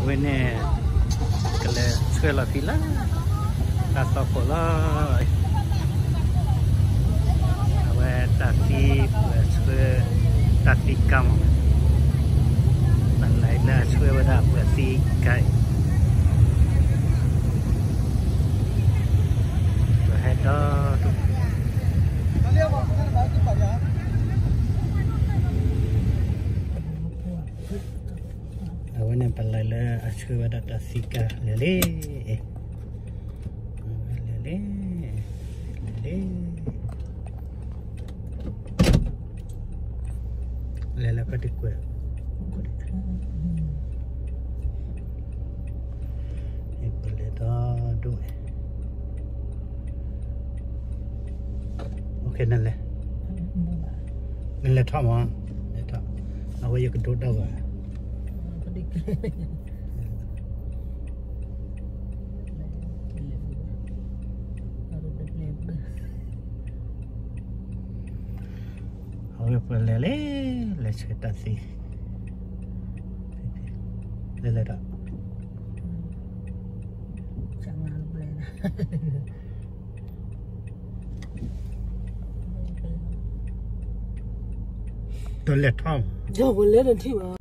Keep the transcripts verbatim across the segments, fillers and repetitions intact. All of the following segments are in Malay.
Awalnya kalau sekolah pila, tak sekolah. Awal taksi, sekolah taksi kamu. Lainlah sekolah pada taksi kai. Ada tu. Awan yang palala asyik ada tasika lele, lele, lele, lele apa dikue? Ini boleh dah dua. Okey nale, nale thama, nale thama. Awak yang kedua dah. Awak boleh le, le cerita sih. Le le tak. Jangan boleh. Tu le tham. Jangan boleh nanti mah.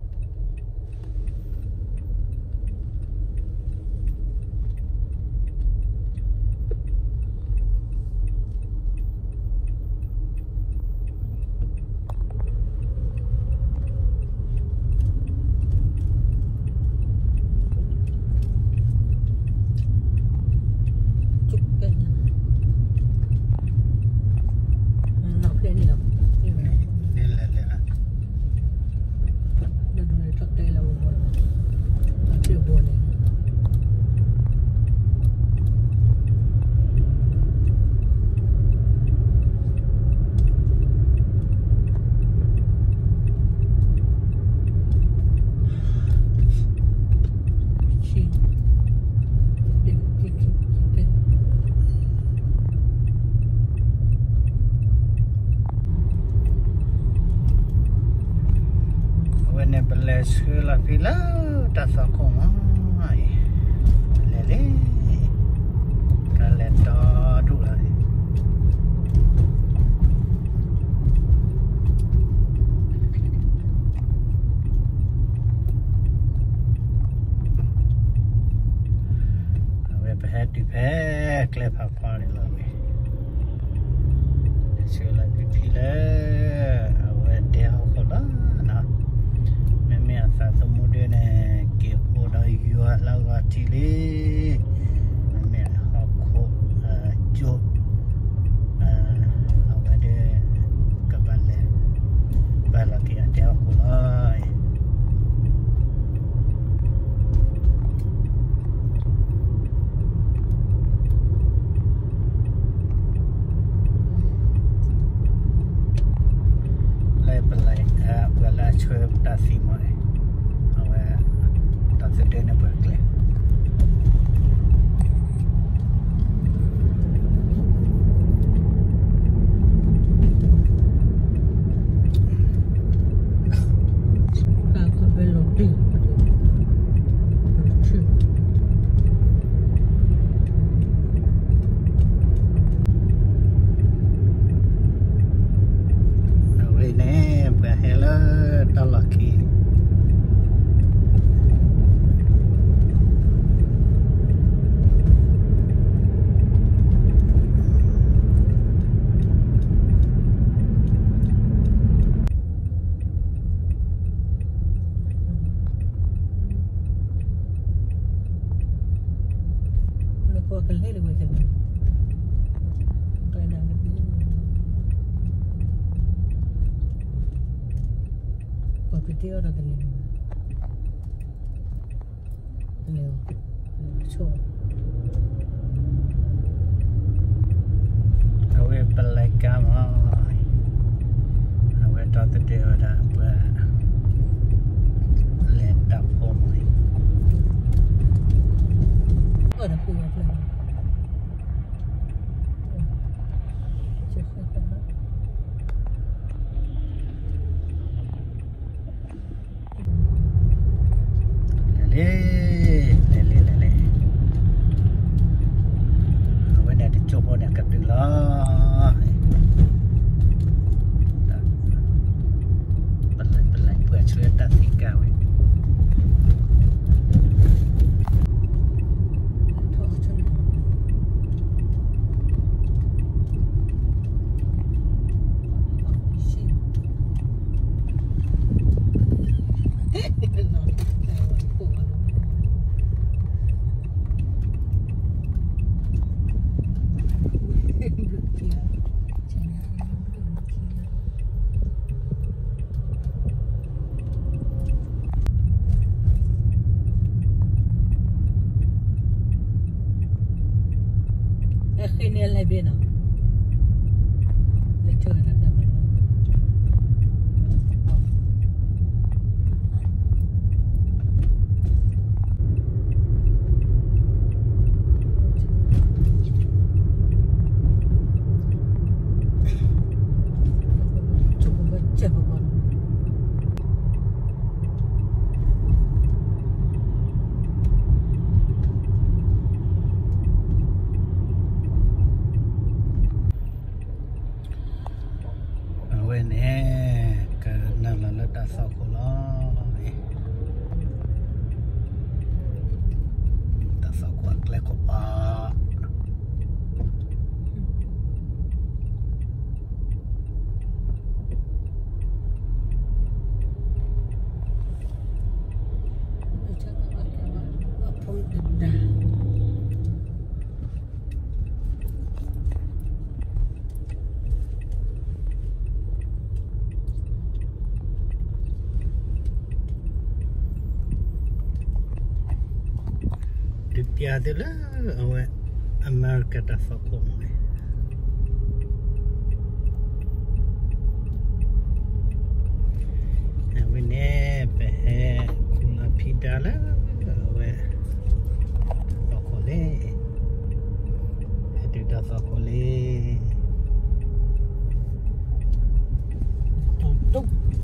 Sekolah pila tak sokong ai lele kalenda dua awe peh di peh klep apa ni lawe sekolah pila awe dia kola satu kemudian ke poda yuat lawa cili me hakko jo awade kabale balaki ate aku ai lai balai bala chwe tasi mai sedena Berkeley. Kakak belum di. Awe ne bahela talaki. Dia orang kena leo so awe pelai kamai awe tak dia ada buat letak pomai ada punya plan eh le le le le awe ne de chopo ne ka tu la balai balai buat cerita tiga we Ini yang lebih nak. Lecur ada mana? Cukup baca apa? nè cái nào là nó đã sau của nó đã sau của cái của bà tiada lah awak Amerika dah sokong ni. Awak ni peh kula pida lah awak sokong ni. Itu dah sokong ni. Tutup.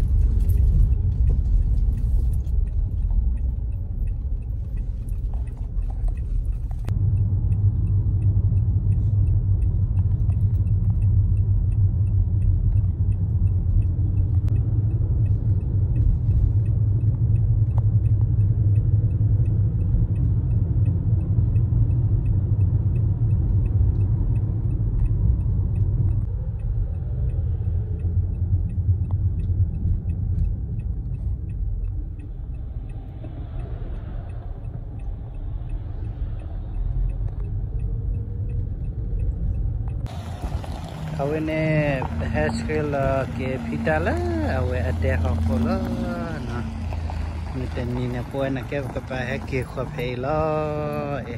Awak ni hasil ke pita lah, awak ada apa lah, nah, ni tadi ni puan nak ke apa ke kopi lah, eh,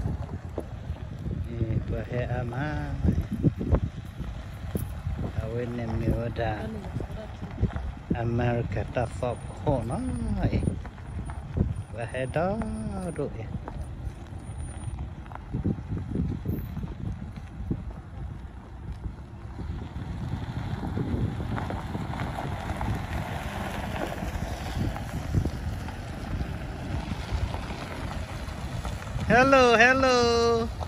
eh, buat ama, awak ni mewah Amerika tak sokong lah, eh, buat dah tu eh. Hello, hello.